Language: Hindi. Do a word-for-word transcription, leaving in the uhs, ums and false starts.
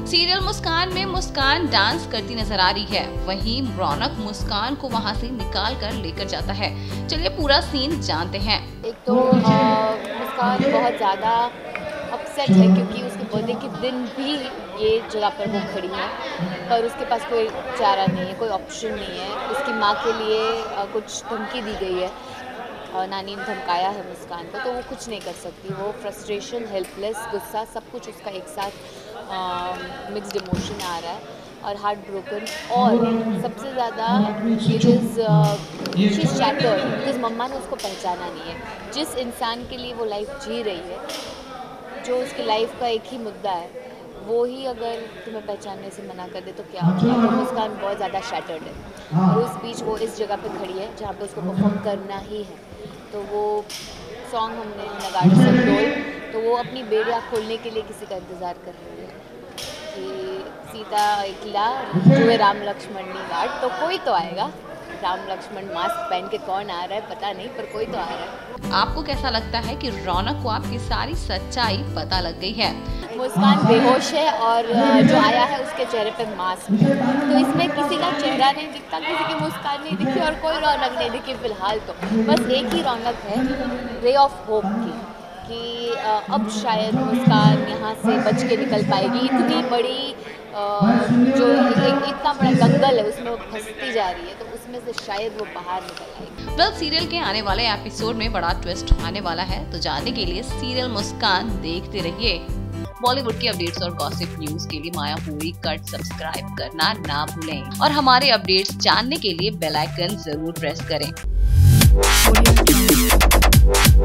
सीरियल मुस्कान में मुस्कान डांस करती नजर आ रही है, वहीं रौनक मुस्कान को वहां से निकाल कर लेकर जाता है। चलिए पूरा सीन जानते हैं। एक तो आ, मुस्कान बहुत ज़्यादा अपसेट है क्योंकि उसके बर्थडे के दिन भी ये जगह पर वो खड़ी है, पर उसके पास कोई चारा नहीं है, कोई ऑप्शन नहीं है। उसकी माँ के लिए आ, कुछ धमकी दी गई है, आ, नानी ने धमकाया है मुस्कान को, तो वो कुछ नहीं कर सकती। वो फ्रस्ट्रेशन, हेल्पलेस, गुस्सा सब कुछ उसका एक साथ मिक्स्ड इमोशन आ रहा है और हार्ट ब्रोकन। और सबसे ज़्यादा it is she is shattered because मम्मा ने उसको पहचाना नहीं है। जिस इंसान के लिए वो लाइफ जी रही है, जो उसकी लाइफ का एक ही मुद्दा है, वो ही अगर तुम्हें पहचानने से मना कर दे तो क्या होगा। तो मुस्कान बहुत ज़्यादा शैटर्ड है और उस बीच वो इस जगह पे खड़ी है जहाँ पे उसको परफॉर्म करना ही है। तो वो सॉन्ग हमने नगाड़े सब डोल, तो वो अपनी बेड़ियाँ खोलने के लिए किसी का इंतज़ार कर रही है कि सीता एकला जो राम लक्ष्मण नी गाट, तो कोई तो आएगा। राम लक्ष्मण मास्क पहन के कौन आ रहा है पता नहीं, पर कोई तो आ रहा है। आपको कैसा लगता है कि रौनक को आपकी सारी सच्चाई पता लग गई है? मुस्कान बेहोश है और जो आया है उसके चेहरे पे मास्क है, तो इसमें किसी का चेहरा नहीं दिखता, किसी की मुस्कान नहीं दिखी और कोई रौनक नहीं दिखी फिलहाल। तो बस एक ही रौनक है, रे ऑफ होप की, कि अब शायद मुस्कान यहाँ से बच के निकल पाएगी। इतनी बड़ी जो एक इतना बड़ा दंगल है उसमें वो फंसती जा रही है, तो उसमें से शायद वो बाहर निकल आएगी। वेल, सीरियल के आने वाले एपिसोड में बड़ा ट्विस्ट आने वाला है, तो जानने के लिए सीरियल मुस्कान देखते रहिए। बॉलीवुड की अपडेट्स और गॉसिप न्यूज के लिए मायापुरी कट सब्सक्राइब करना ना भूलें और हमारे अपडेट्स जानने के लिए बेल आइकन जरूर प्रेस करें।